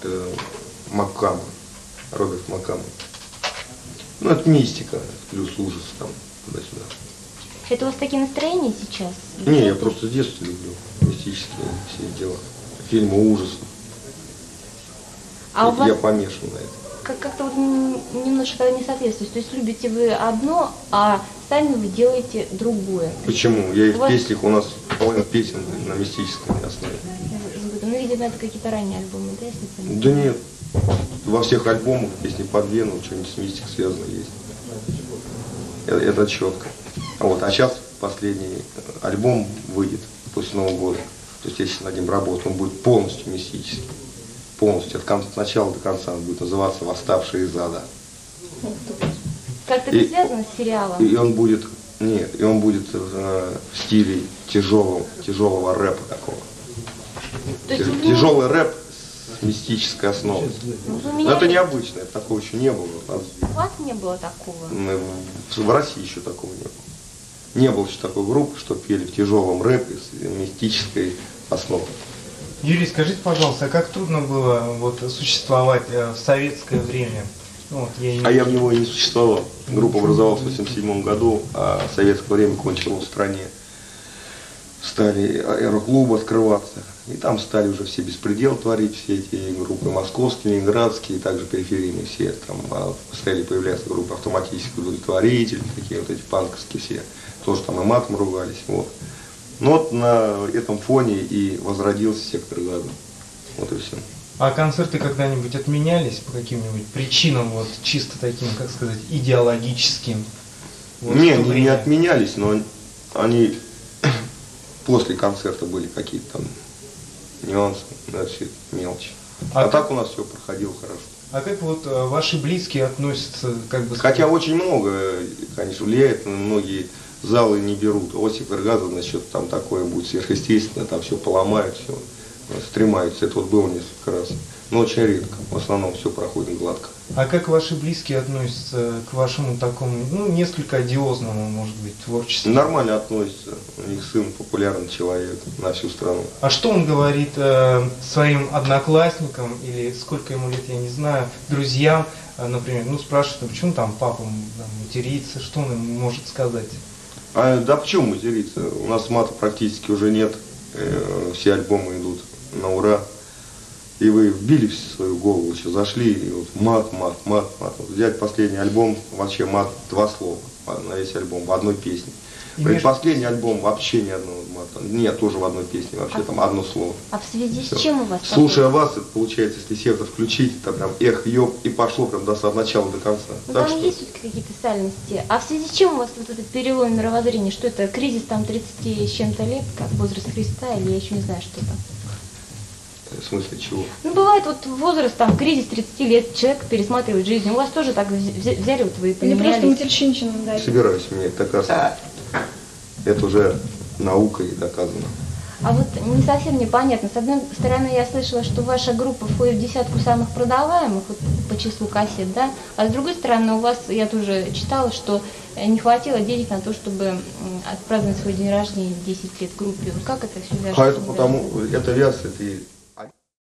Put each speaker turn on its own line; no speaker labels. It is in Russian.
Маккама, Роберт Маккама. Ну, это мистика, плюс ужас там, туда-сюда.
Это у вас такие настроения сейчас?
Не, я просто с детства люблю мистические все дела. Фильмы ужасов.
А у вас
Я помешан на это.
как-то вот немножко не соответствует. То есть любите вы одно, а сами вы делаете другое.
Почему? Я и в
вас...
песнях, у нас половина песен на мистической основе.
Ну, видимо, это какие-то ранние альбомы, да, если понимаю?
Да нет. Во всех альбомах песни под Вену, что-нибудь с мистикой связано есть. Это четко. Вот, а сейчас последний альбом выйдет после Нового года. То есть если над ним работать, он будет полностью мистический. Полностью, от начала до конца. Он будет называться «Восставшие из ада».
Как-то это связано с сериалом?
И он будет, нет, и он будет в стиле тяжелого рэпа такого. Тяжелый рэп с мистической основой. Но это необычно, это такого еще не было.
У вас не было такого?
В России еще такого не было. Не было еще такой группы, что пели в тяжелом рэпе с мистической основой.
Юрий, скажите, пожалуйста, а как трудно было вот существовать в советское время? Ну,
я в него и не существовал. Группа образовалась в 1987 году, а советское время кончилось в стране. Стали аэроклубы открываться. И там стали уже все беспредел творить, все эти группы московские, ленинградские, также периферийные все. Там стали появляться группы автоматических удовлетворителей, такие вот эти панковские все. Тоже там и матом ругались. Вот. Но вот на этом фоне и возродился сектор газа. Вот и все.
А концерты когда-нибудь отменялись по каким-нибудь причинам, вот чисто таким, как сказать, идеологическим? Вот,
не отменялись, но они после концерта были какие-то там нюансы, да, все мелочи. А так у нас все проходило хорошо.
А как вот ваши близкие относятся, как бы...
Хотя очень много, конечно, влияет, но многие залы не берут. Сектор газа, значит, там такое будет сверхъестественное, там все поломают, все стремаются. Это вот было несколько раз. Но очень редко. В основном все проходит гладко.
А как ваши близкие относятся к вашему такому, ну, несколько одиозному, может быть, творчеству?
Нормально относятся. У них сын популярный человек на всю страну.
А что он говорит своим одноклассникам, или сколько ему лет, я не знаю, друзьям, например, ну, спрашивают, почему там папа матерится, что он им может сказать?
Да почему материться? У нас мата практически уже нет. Все альбомы идут на ура. И вы вбили в свою голову, еще зашли, и вот мат. Вот взять последний альбом, вообще мат 2 слова на весь альбом, в одной песне. Предпоследний альбом вообще ни одного мата. Нет, тоже в одной песне, вообще там одно слово.
А в связи с чем у вас?
Слушая вас, это получается, если сектор включить, то прям эх, ёб, и пошло прям от начала до конца.
Ну, там есть какие-то сальности. А в связи с чем у вас вот этот перелом мировоззрения? Что это, кризис там 30 с чем-то лет, как возраст Христа, или я еще не знаю, что там?
В смысле чего?
Ну, бывает вот возраст, там, кризис 30 лет, человек пересматривает жизнь. У вас тоже так взяли, вот вы и поменялись?
Или просто матерщинщину, да?
Собираюсь менять, доказано. Это уже наукой доказано.
А вот не совсем непонятно. С одной стороны, я слышала, что ваша группа входит в 10 самых продаваемых вот, по числу кассет, да? А с другой стороны, у вас, я тоже читала, что не хватило денег на то, чтобы отпраздновать свой день рождения 10 лет группе. Вот как это все вяжется?
А это потому, это вяз, это